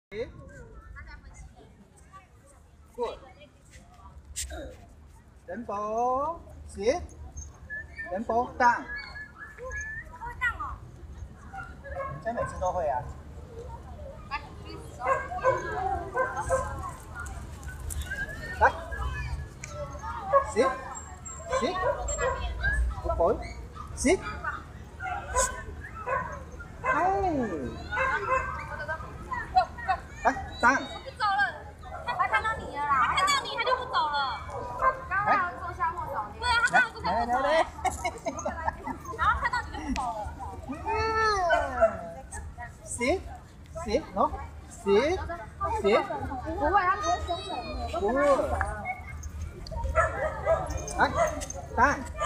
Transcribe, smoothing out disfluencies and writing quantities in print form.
Good. Lambo, sit. Lambo, down. 会荡哦。 这每次都会啊。来，sit, sit. Good boy. Sit. 哎。来，down. 不走了，他看到你了啦，他看到你他就不走了。刚刚要坐下或走。对啊，他刚刚坐下或走。然后看到你就不走了。 Sit, sit, no, sit, sit. 不会，他不会凶人的。 不会。来，down.